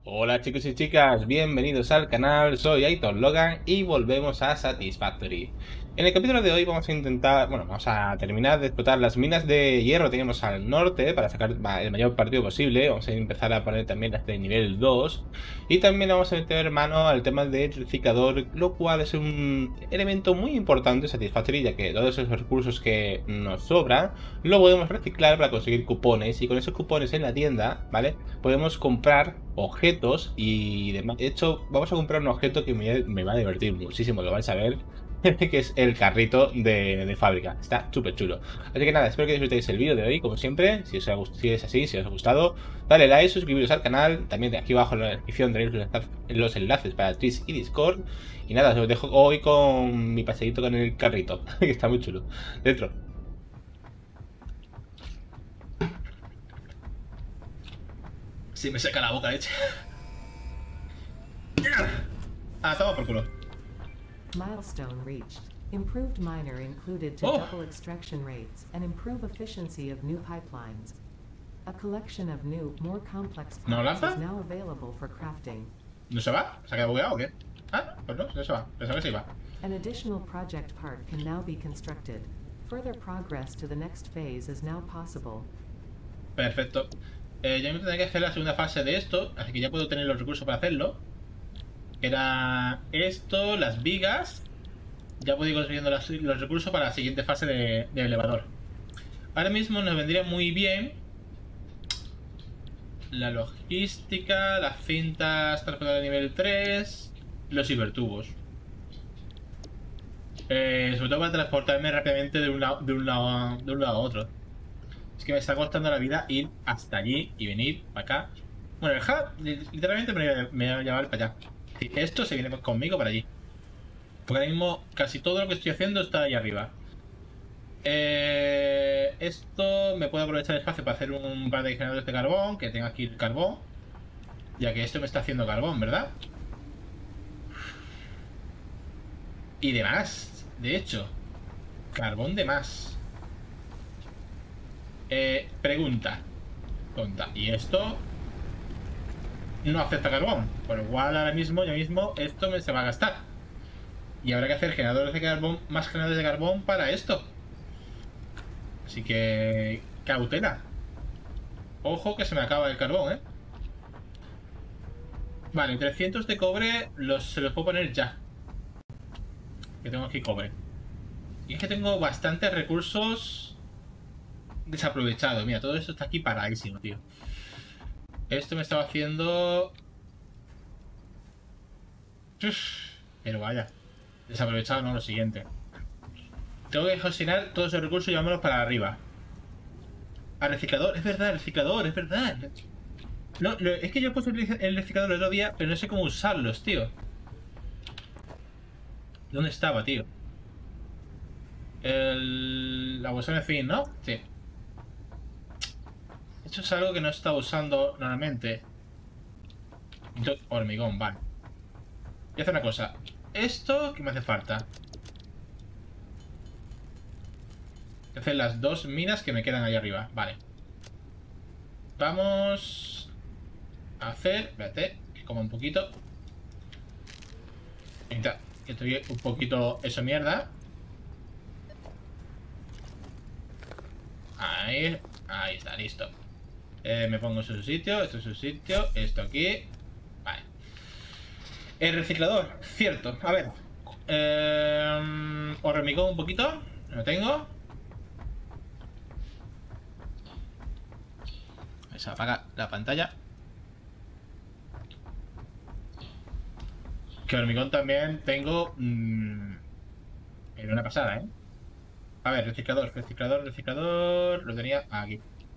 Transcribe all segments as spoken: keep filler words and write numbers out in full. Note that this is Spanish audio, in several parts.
Hola chicos y chicas, bienvenidos al canal, soy Aitor Logan y volvemos a Satisfactory. En el capítulo de hoy vamos a intentar, bueno, vamos a terminar de explotar las minas de hierro que tenemos al norte para sacar el mayor partido posible. Vamos a empezar a poner también las de nivel dos y también vamos a meter mano al tema del reciclador, lo cual es un elemento muy importante en Satisfactory, ya que todos esos recursos que nos sobran lo podemos reciclar para conseguir cupones, y con esos cupones en la tienda, ¿vale? Podemos comprar objetos y demás. De hecho, vamos a comprar un objeto que me, me va a divertir muchísimo, lo vais a ver, que es el carrito de, de fábrica. Está súper chulo. Así que nada, espero que disfrutéis el vídeo de hoy, como siempre. Si, os ha, si es así, si os ha gustado, dale like, suscribiros al canal. También de aquí abajo en la descripción tenéis los enlaces para Twitch y Discord. Y nada, os dejo hoy con mi paseíto con el carrito, que está muy chulo. Dentro. Sí, me seca la boca, leche. Ah, toma por culo. Milestone reached. Improved miner included to Oh. double extraction rates and improve efficiency of new pipelines. A collection of new, more complex ¿No parts lanza? is now available for crafting. ¿No se va? ¿Se ha quedado bugueado o qué? Ah, pues no, no se va. Pensaba que se iba. An additional project part can now be constructed. Further progress to the next phase is now possible. Perfecto. Eh, ya me tendré que hacer la segunda fase de esto, así que ya puedo tener los recursos para hacerlo. Era esto, las vigas. Ya puedo ir construyendo las- los recursos para la siguiente fase de, de elevador. Ahora mismo nos vendría muy bien la logística, las cintas transportadoras de nivel tres, los hipertubos. Eh, sobre todo para transportarme rápidamente de un, lado, de, un lado, de un lado a otro. Es que me está costando la vida ir hasta allí y venir para acá. Bueno, el hub literalmente me, me va a llevar para allá. Esto se viene conmigo para allí. Porque ahora mismo casi todo lo que estoy haciendo está ahí arriba. Eh, esto me puede aprovechar el espacio para hacer un par de generadores de carbón, que tenga aquí el carbón. Ya que esto me está haciendo carbón, ¿verdad? Y demás, de hecho. Carbón de más. Eh, pregunta. Tonta. ¿Y esto? No acepta carbón. Por lo cual ahora mismo, ya mismo, esto me se va a gastar. Y habrá que hacer generadores de carbón, más generadores de carbón para esto. Así que... cautela. Ojo que se me acaba el carbón, ¿eh? Vale, trescientos de cobre los, se los puedo poner ya. Que tengo aquí cobre. Y es que tengo bastantes recursos desaprovechados. Mira, todo esto está aquí paradísimo, tío. Esto me estaba haciendo... Uf, pero vaya. Desaprovechado, no, lo siguiente. Tengo que gestionar todos esos recursos y llevármelos para arriba. Al reciclador, es verdad, el reciclador, es verdad. No, lo, es que yo he puesto el reciclador el otro día, pero no sé cómo usarlos, tío. ¿Dónde estaba, tío? El... La bolsa de fin, ¿no? Sí. Esto es algo que no estaba usando normalmente. Hormigón, vale. Voy a hacer una cosa. Esto, ¿qué me hace falta? Voy a hacer las dos minas que me quedan ahí arriba. Vale. Vamos a hacer... Espérate, que coma un poquito. Que estoy un poquito eso mierda. Ahí, ahí está, listo. Eh, me pongo en su sitio, esto en su sitio, esto aquí. Vale. El reciclador, cierto. A ver. Eh, hormigón un poquito. Lo tengo. Se apaga la pantalla. Que hormigón también tengo. Mmm, en una pasada, ¿eh? A ver, reciclador, reciclador, reciclador. Lo tenía aquí.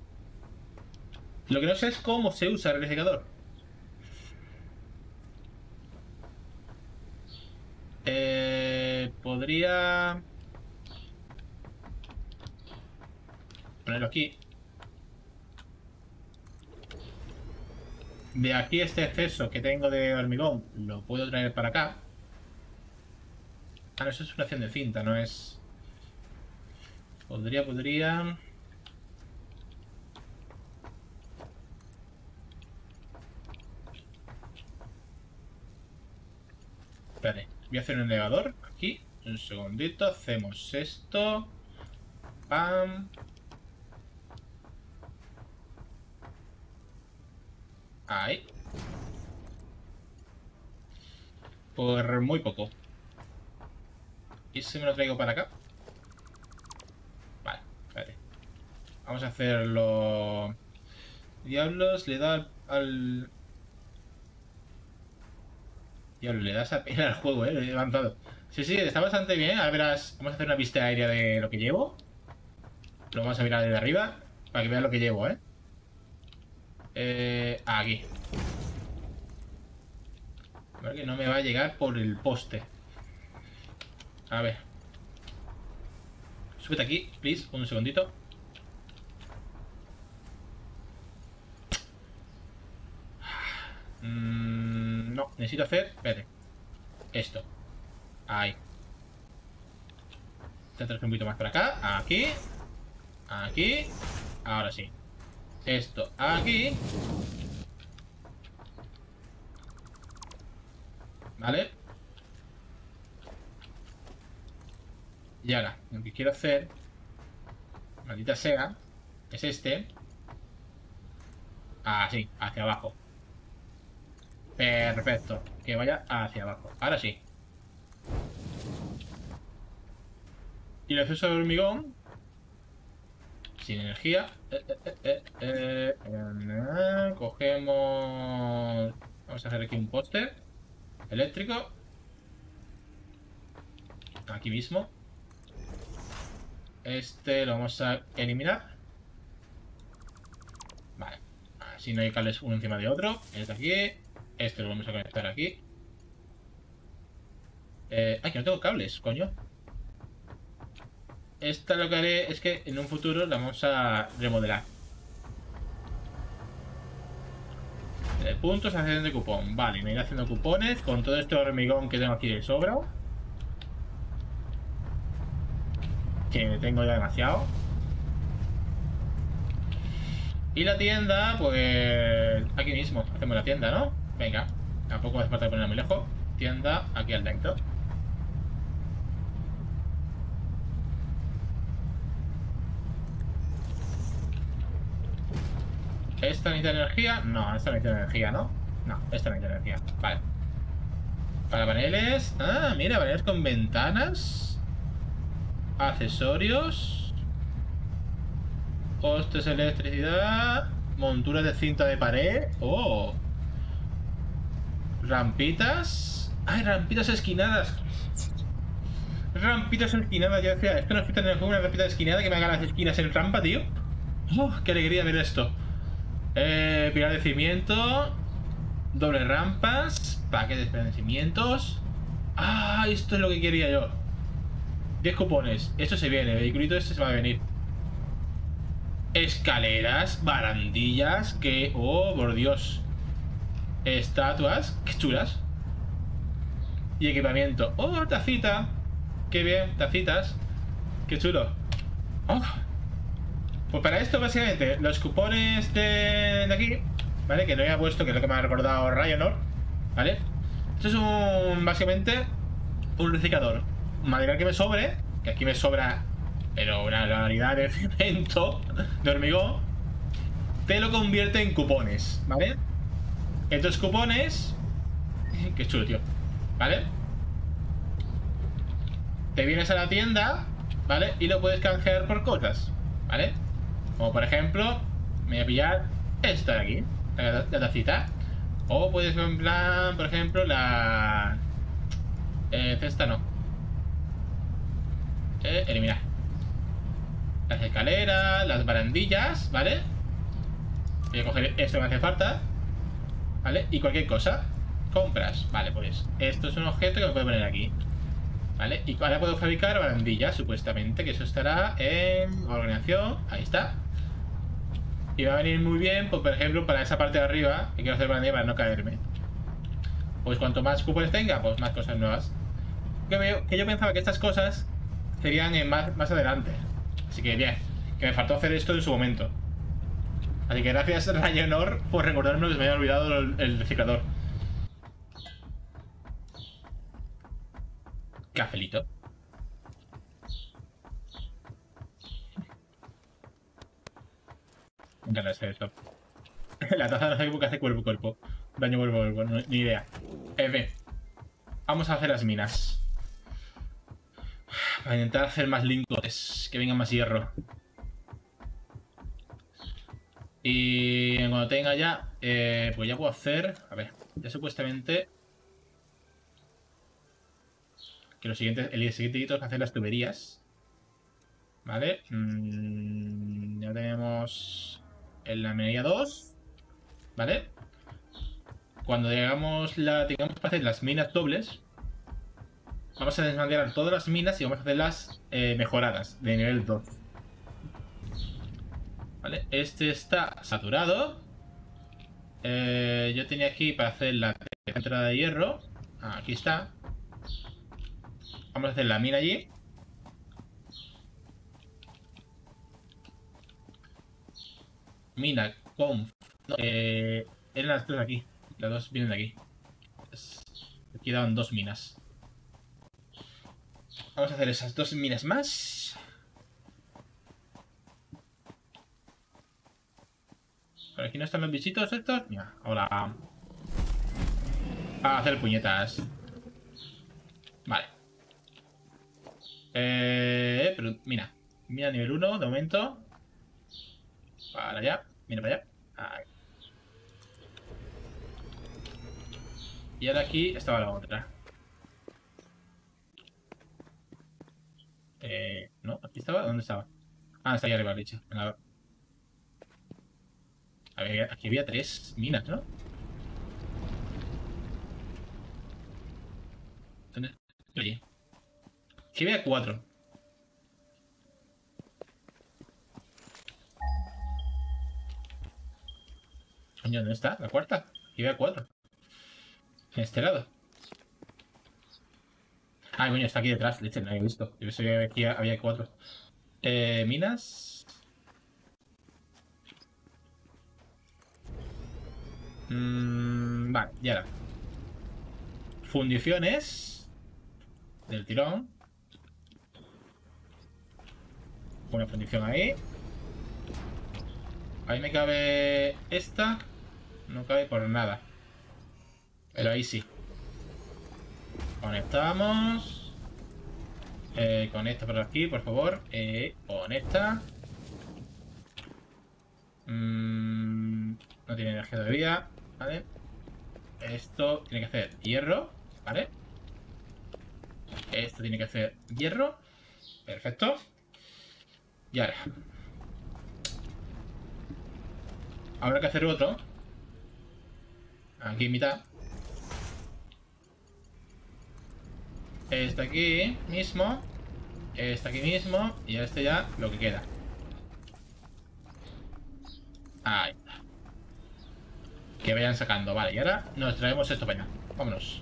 Lo que no sé es cómo se usa el reciclador. Eh, podría ponerlo aquí. De aquí este exceso que tengo de hormigón lo puedo traer para acá. Ah, no, eso es una acción de cinta, no es... Podría, podría... espérate. Voy a hacer un elevador aquí. Un segundito. Hacemos esto. Pam. Ahí. Por muy poco. ¿Y si me lo traigo para acá? Vale, espérate. Vamos a hacerlo... Diablos, le da al... Diablos, le da esa pena al juego, eh. Lo he avanzado. Sí, sí, está bastante bien. Ahora verás, vamos a hacer una vista aérea de lo que llevo. Lo vamos a mirar desde arriba para que veas lo que llevo, eh. Eh... Aquí. A ver que no me va a llegar por el poste. A ver. Súbete aquí, please, un segundito. Mm, no, necesito hacer... Espérate. Esto. Ahí. Te traes un poquito más para acá. Aquí. Aquí. Ahora sí. Esto aquí. Vale. Y ahora, lo que quiero hacer, maldita sea, es este. Así, hacia abajo. Perfecto. Que vaya hacia abajo. Ahora sí. Y el acceso de hormigón. Sin energía. Eh, eh, eh, eh, eh, cogemos... Vamos a hacer aquí un póster eléctrico. Aquí mismo. Este lo vamos a eliminar. Vale. Así no hay cables uno encima de otro. Este aquí. Este lo vamos a conectar aquí. Eh, ay, que no tengo cables, coño. Esta lo que haré es que en un futuro la vamos a remodelar. De puntos, acción de cupón. Vale, me iré haciendo cupones con todo este hormigón que tengo aquí de sobra. Que tengo ya demasiado. Y la tienda, pues... Aquí mismo, hacemos la tienda, ¿no? Venga, tampoco hace falta ponerla muy lejos. Tienda aquí al dentro. ¿Esta necesita energía? No, esta no necesita energía, ¿no? No, esta no necesita energía. Vale. Para paneles... Ah, mira, paneles con ventanas. Accesorios. Postes, electricidad. Monturas de cinta de pared. Oh. Rampitas. Ay, rampitas esquinadas. Rampitas esquinadas. Ya decía, esto no es que tener una rampita esquinada que me haga las esquinas en rampa, tío. Oh, qué alegría ver esto. Eh, pilar de cimiento. Doble rampas. Paquetes de cimientos. Ah, esto es lo que quería yo. diez cupones. Esto se viene. El vehiculito este se va a venir. Escaleras. Barandillas. Que... Oh, por Dios. Estatuas. Qué chulas. Y equipamiento. Oh, tacita. Qué bien. Tacitas. Qué chulo. Oh. Pues para esto, básicamente, los cupones de, de aquí, ¿vale? Que no había puesto, que es lo que me ha recordado Ryanor, ¿vale? Esto es un, básicamente, un reciclador. Un material que me sobre, que aquí me sobra, pero una realidad de cemento, de hormigón, te lo convierte en cupones, ¿vale? Estos cupones, qué chulo, tío, ¿vale? Te vienes a la tienda, ¿vale? Y lo puedes canjear por cosas, ¿vale? Como por ejemplo, me voy a pillar esta de aquí, la, la tacita. O puedes en plan, por ejemplo, la... Eh, cesta no. Eh, eliminar. Las escaleras, las barandillas, ¿vale? Voy a coger esto que me hace falta, ¿vale? Y cualquier cosa. Compras, vale, pues esto es un objeto que me puedo poner aquí, ¿vale? Y ahora puedo fabricar barandillas, supuestamente, que eso estará en organización. Ahí está. Y va a venir muy bien, pues, por ejemplo, para esa parte de arriba, que quiero hacer barandilla para no caerme. Pues cuanto más cupones tenga, pues más cosas nuevas. Que, veo, que yo pensaba que estas cosas serían en más, más adelante. Así que bien, que me faltó hacer esto en su momento. Así que gracias, Ryanor, por recordarme que se me había olvidado el, el reciclador. cafelito. Me encanta hacer esto. La taza no sabe qué hace cuerpo a cuerpo. Daño cuerpo a cuerpo, no, ni idea. En fin. Vamos a hacer las minas. Para intentar hacer más lingotes. Que venga más hierro. Y cuando tenga ya... Eh, pues ya puedo hacer... A ver, ya supuestamente... Que lo siguiente, el siguiente hito es hacer las tuberías. Vale. Mm, ya tenemos... En la minería dos. Vale. Cuando llegamos la, tengamos para hacer las minas dobles, vamos a desmantelar todas las minas y vamos a hacerlas eh, mejoradas de nivel dos. Vale, este está saturado. Eh, yo tenía aquí para hacer la entrada de hierro. Ah, aquí está. Vamos a hacer la mina allí. Mina con... No, eh, eran las dos aquí. Las dos vienen de aquí. Aquí daban dos minas. Vamos a hacer esas dos minas más. Por aquí no están los bichitos estos. Mira, ahora. A hacer puñetas. Vale. Eh, pero mira. Mira nivel uno de momento. Para allá. Mira para allá. Ahí. Y ahora aquí estaba la otra. Eh, no, aquí estaba. ¿Dónde estaba? Ah, está ahí arriba, dicho. Venga, a ver, aquí había tres minas, ¿no? ¿Dónde? Allí. Aquí había cuatro. Coño, ¿dónde está? ¿La cuarta? Aquí había cuatro. En este lado. Ah, coño, está aquí detrás, leche, no lo he visto. Yo pensé que aquí había cuatro. Eh, minas. Mm, vale, y ahora. Fundiciones. Del tirón. Una fundición ahí. Ahí me cabe esta. No cabe por nada. Pero ahí sí. Conectamos. Eh, conecta por aquí, por favor. Eh, conecta. Mm, no tiene energía todavía. Vale. Esto tiene que hacer hierro. Vale. Esto tiene que hacer hierro. Perfecto. Y ahora. Habrá que hacer otro. Aquí en mitad. Este aquí mismo. Este aquí mismo. Y este ya lo que queda. Ahí está. Que vayan sacando. Vale, y ahora nos traemos esto para allá. Vámonos.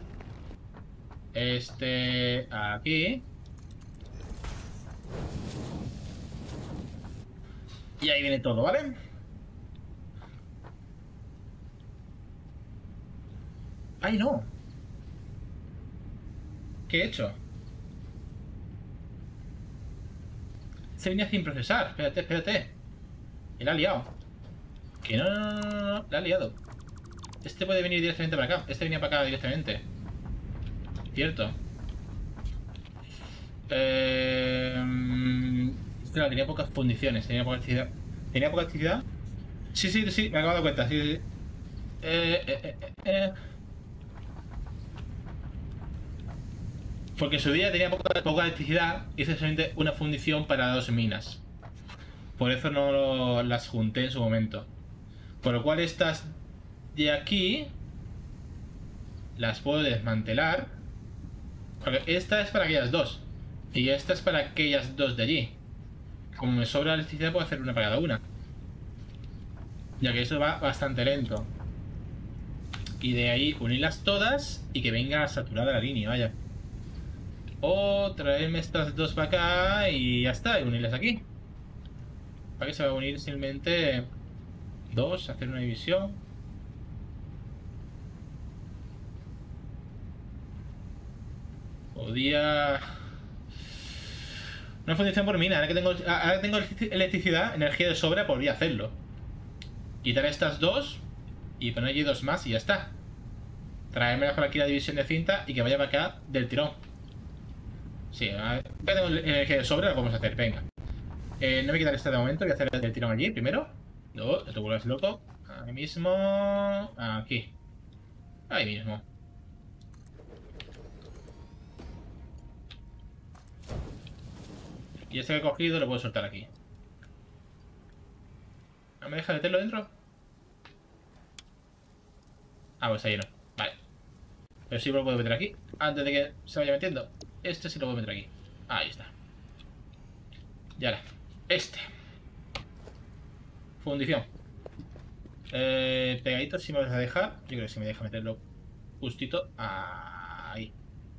Este... Aquí. Y ahí viene todo, ¿vale? ¡Ay, no! ¿Qué he hecho? Se venía sin procesar. Espérate, espérate. Y la ha liado. Que no, no, no, no, no. La ha liado. Este puede venir directamente para acá. Este venía para acá directamente. Cierto. Eh... Claro, tenía pocas fundiciones. Tenía poca actividad. ¿Tenía poca actividad? Sí, sí, sí. Me acabo de dar cuenta. Sí, sí, sí. Eh, eh, eh, eh. Porque en su día tenía poca, poca electricidad. Hice solamente una fundición para dos minas. Por eso no lo, las junté en su momento. Por lo cual estas de aquí las puedo desmantelar. Porque esta es para aquellas dos. Y esta es para aquellas dos de allí. Como me sobra electricidad puedo hacer una para cada una. Ya que eso va bastante lento. Y de ahí unirlas todas y que venga saturada la línea, vaya. O traerme estas dos para acá y ya está, y unirlas aquí. Para que se va a unir simplemente dos, hacer una división. Podía... Una fundición por mina. Ahora que tengo, ahora que tengo electricidad, energía de sobra, podría hacerlo. Quitar estas dos y poner allí dos más y ya está. Traerme por aquí la división de cinta y que vaya para acá del tirón. Sí, ahora que tengo energía de sobra, lo podemos hacer. Venga. Eh, no voy a quitar este de momento, voy a hacer el tirón allí primero. No, te vuelves loco. Ahí mismo. Aquí. Ahí mismo. Y este que he cogido lo puedo soltar aquí. ¿No me deja meterlo dentro? Ah, pues está lleno. Vale. Pero sí lo puedo meter aquí. Antes de que se vaya metiendo. Este sí lo puedo meter aquí. Ahí está. Y ahora. Este. Fundición. Eh, pegadito si me vas a dejar. Yo creo que si me deja meterlo justito. Ahí.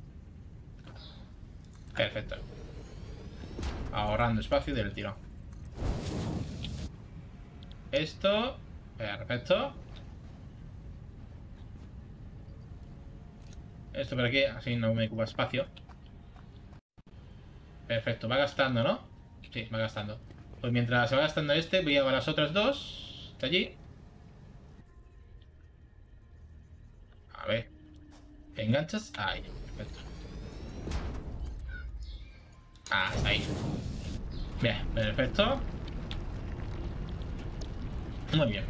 Perfecto. Ahorrando espacio del tirón. Esto. Perfecto. Esto por aquí, así no me ocupa espacio. Perfecto, va gastando, ¿no? Sí, va gastando. Pues mientras se va gastando este, voy a llevar las otras dos de allí. A ver. ¿Enganchas? Ahí, perfecto. Ah, está ahí. Bien, perfecto. Muy bien.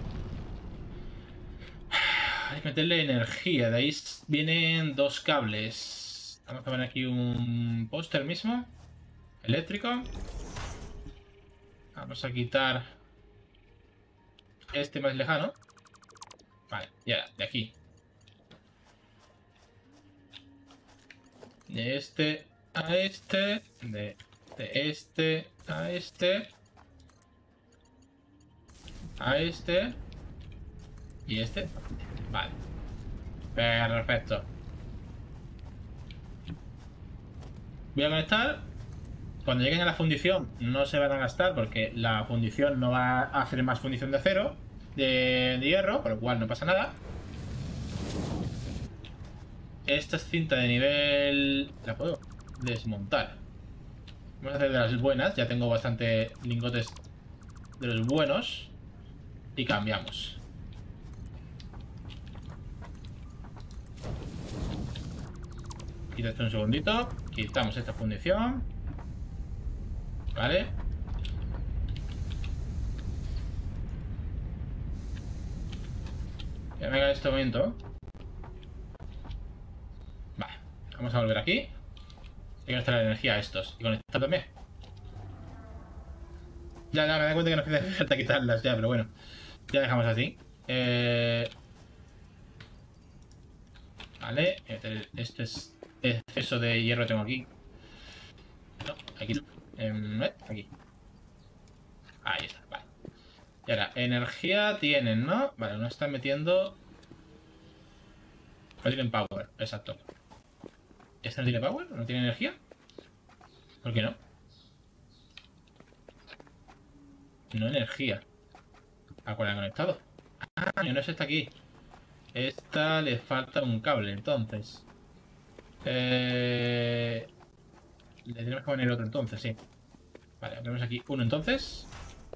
Hay que meterle energía. De ahí vienen dos cables. Vamos a poner aquí un póster mismo. Eléctrico. Vamos a quitar este más lejano. Vale, ya, de aquí. De este a este. De, de este a este. A este. Y este. Vale. Perfecto. Voy a conectar. Cuando lleguen a la fundición no se van a gastar porque la fundición no va a hacer más fundición de acero, de, de hierro, por lo cual no pasa nada. Esta es cinta de nivel... La puedo desmontar. Vamos a hacer de las buenas. Ya tengo bastante lingotes de los buenos. Y cambiamos. Quita esto un segundito. Quitamos esta fundición. Vale. Ya me haga este momento. Vale. Vamos a volver aquí. Hay que gastar la energía a estos. Y conectar también. Ya, ya, me da cuenta que no hace falta quitarlas ya, pero bueno. Ya dejamos así. Eh... Vale. Este es exceso de hierro tengo aquí. No, aquí no. Eh, aquí. Ahí está, vale. Y ahora, energía tienen, ¿no? Vale, no están metiendo... No tienen power, exacto. ¿Este no tiene power? ¿No tiene energía? ¿Por qué no? No energía. ¿A cuál han conectado? Ah, no es esta aquí. Esta le falta un cable, entonces. Eh... Le tenemos que poner otro entonces, sí. Vale, tenemos aquí uno entonces.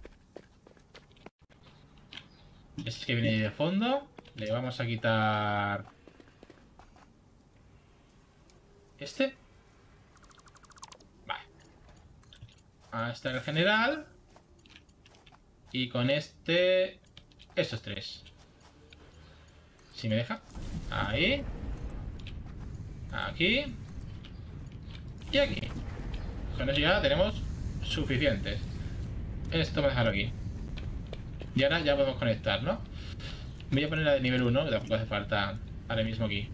Este es que viene ahí de fondo. Le vamos a quitar... ¿Este? Vale. A este el general. Y con este... Estos tres. Si me deja. Ahí. Aquí. Y aquí. Con eso ya tenemos suficiente. Esto me dejarlo aquí. Y ahora ya podemos conectar, ¿no? Voy a poner la de nivel uno, que tampoco hace falta ahora mismo aquí.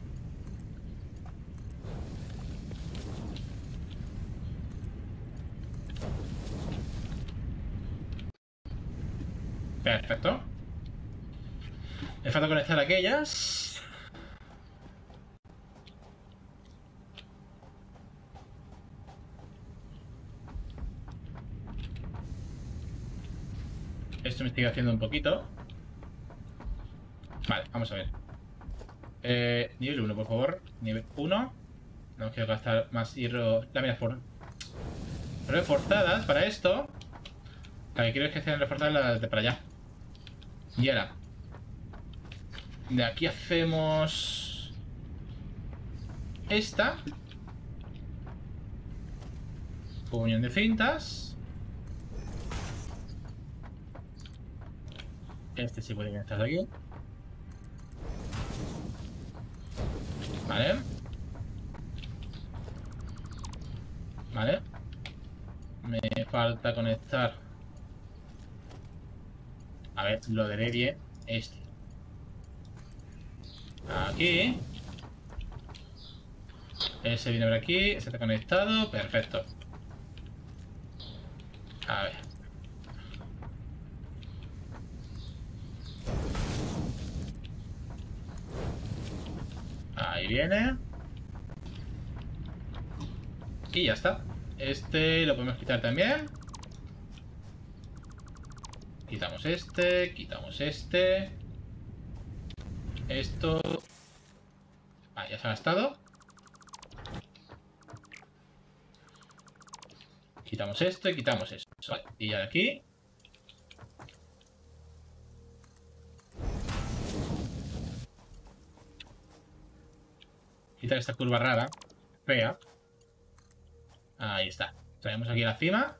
Perfecto. Me falta conectar aquellas. Esto me estoy haciendo un poquito. Vale, vamos a ver. Eh, nivel uno, por favor. Nivel uno. No quiero gastar más hierro. Láminas for... reforzadas para esto. Lo que quiero es que sean reforzadas las de para allá. Y ahora. De aquí hacemos... esta. Comunión de cintas. Este sí puede estar aquí. Vale. Vale. Me falta conectar. A ver, lo de Redie. Este. Aquí. Ese viene por aquí. Ese está conectado. Perfecto. A ver. Ahí viene. Y ya está. Este lo podemos quitar también. Quitamos este, quitamos este. Esto. Ah, ya se ha gastado. Quitamos esto y quitamos esto. Vale, y ya de aquí. Quitar esta curva rara, fea. Ahí está. Traemos aquí a la cima.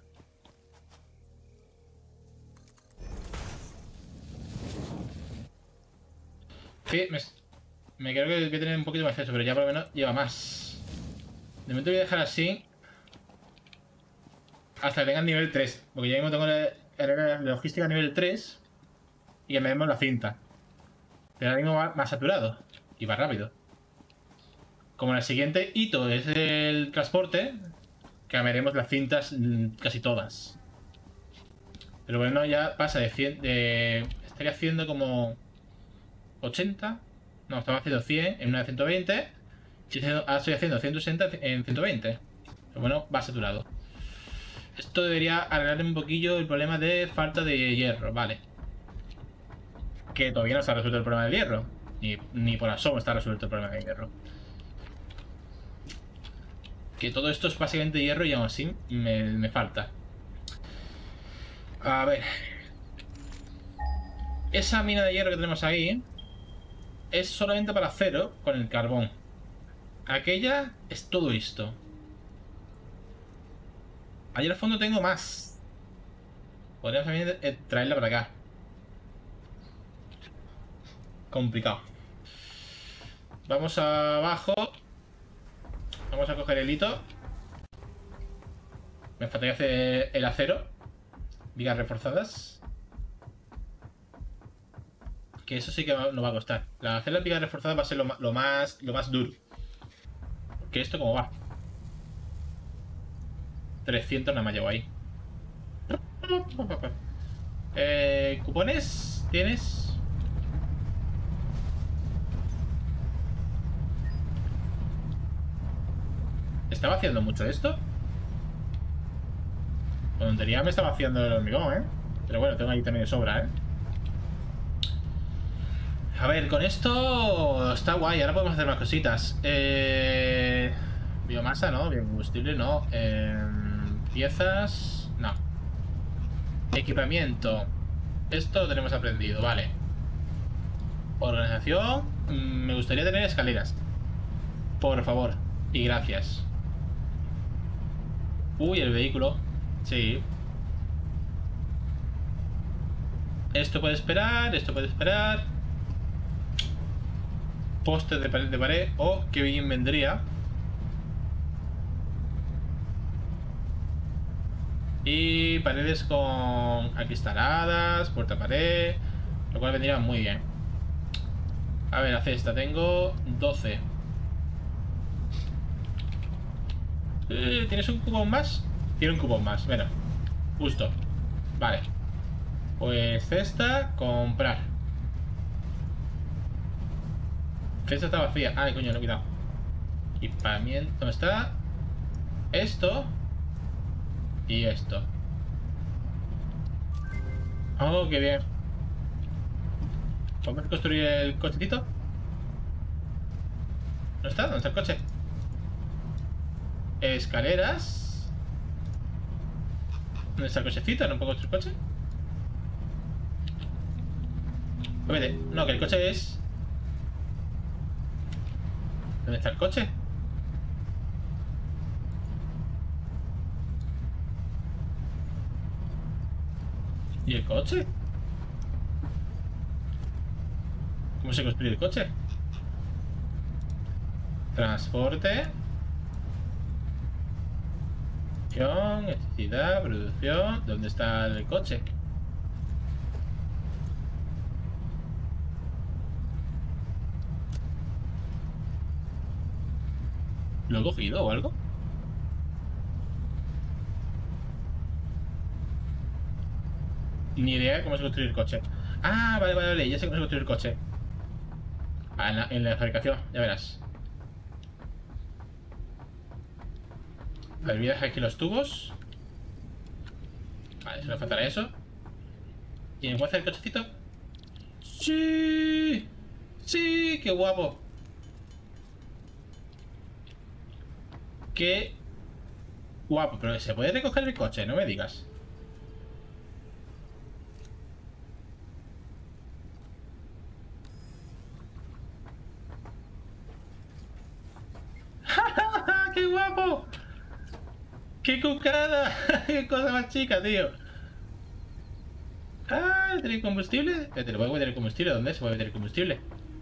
Sí, me, me creo que voy a tener un poquito más de exceso, pero ya por lo menos lleva más. De momento voy a dejar así. Hasta que tenga nivel tres. Porque ya mismo tengo la logística nivel tres. Y que me demos la cinta. Pero ahora mismo va más saturado. Y va rápido. Como el siguiente hito es el transporte, cambiaremos las cintas casi todas. Pero bueno, ya pasa de cien. De, estaría haciendo como ochenta. No, estamos haciendo cien en una de ciento veinte. Y ahora estoy haciendo ciento sesenta en ciento veinte. Pero bueno, va saturado. Esto debería arreglar un poquillo el problema de falta de hierro, vale. Que todavía no está resuelto el problema del hierro. Ni, ni por asomo está resuelto el problema del hierro. Que todo esto es básicamente hierro y aún así me, me falta. A ver. Esa mina de hierro que tenemos ahí es solamente para acero con el carbón. Aquella es todo esto. Allí al fondo tengo más. Podríamos también eh, traerla para acá. Complicado. Vamos abajo. Vamos a coger el hito. Me faltaría hacer el acero. Vigas reforzadas. Que eso sí que nos va a costar. La hacer las vigas reforzadas va a ser lo, lo más lo más duro. Que esto como va. trescientos nada más llevo ahí. Eh, ¿Cupones? ¿Tienes? ¿Estaba haciendo mucho esto? Con tontería me estaba haciendo el hormigón, ¿eh? Pero bueno, tengo ahí también de sobra, ¿eh? A ver, con esto está guay. Ahora podemos hacer más cositas. Eh... Biomasa, ¿no? Biocombustible, no. Eh... Piezas... No. Equipamiento. Esto lo tenemos aprendido, vale. Organización. Me gustaría tener escaleras. Por favor. Y gracias. Uy, el vehículo. Sí. Esto puede esperar, esto puede esperar. Postes de pared, de pared. Oh, qué bien vendría. Y paredes con acristaladas, puerta pared. Lo cual vendría muy bien. A ver, la cesta. Tengo doce. Eh, ¿Tienes un cupón más? Tiene un cupón más, mira. Justo. Vale. Pues cesta, comprar. Cesta está vacía. Ay, coño, lo he quitado. Equipamiento. ¿Dónde está? Esto. Y esto. Oh, qué bien. ¿Podemos construir el cochecito? ¿No está? ¿Dónde está el coche? Escaleras. ¿Dónde está el cochecito? ¿No puedo construir coche? Vete. No, que el coche es... ¿Dónde está el coche? ¿Y el coche? ¿Cómo se construye el coche? Transporte. Producción, electricidad, producción. ¿Dónde está el coche? ¿Lo he cogido o algo? Ni idea de cómo se construye el coche. Ah, vale, vale, vale, ya sé cómo se construye el coche. Ah, en la, en la fabricación, ya verás. A ver, voy a dejar aquí los tubos. Vale, se nos faltará eso. ¿Y en cuál está el cochecito? ¡Sí! ¡Sí! ¡Qué guapo! ¡Qué guapo! Pero se puede recoger el coche, no me digas. ¡Qué guapo! ¡Qué cucada! ¡Qué cosa más chica, tío! ¡Ah! ¿Tener combustible? ¿Te lo puedo meter el combustible? ¿Dónde se puede meter el combustible?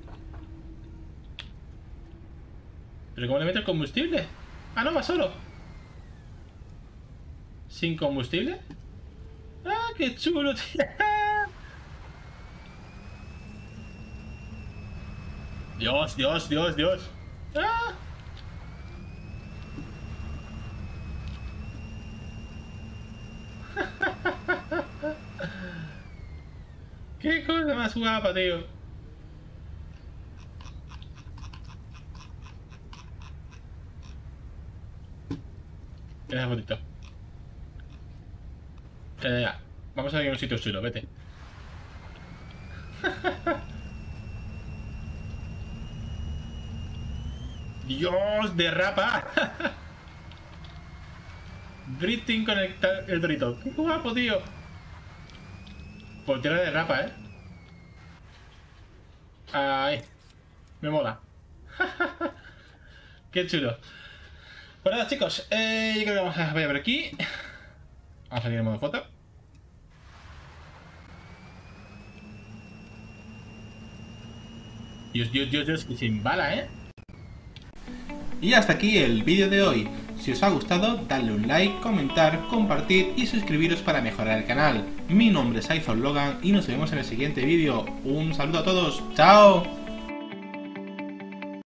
¿Pero cómo le meto el combustible? ¡Ah, no, va solo! ¿Sin combustible? ¡Ah, qué chulo, tío! ¡Dios, Dios, Dios, Dios! ¡Ah! ¡Qué cosa más guapa, tío! Mira esa fotito. Eh, ya. Vamos a ir a un sitio chulo, vete. ¡Dios! ¡Derrapa! Drifting con el, el dorito. ¡Qué guapo, tío! Por tierra de rapa, ¿eh? Ay, me mola. Qué chulo. Pues nada, chicos, eh, yo creo que vamos a ver aquí. Vamos a salir en modo foto. Dios, Dios, Dios, Dios, que sin bala, ¿eh? Y hasta aquí el vídeo de hoy. Si os ha gustado, dadle un like, comentar, compartir y suscribiros para mejorar el canal. Mi nombre es iThorLogan y nos vemos en el siguiente vídeo. Un saludo a todos. ¡Chao!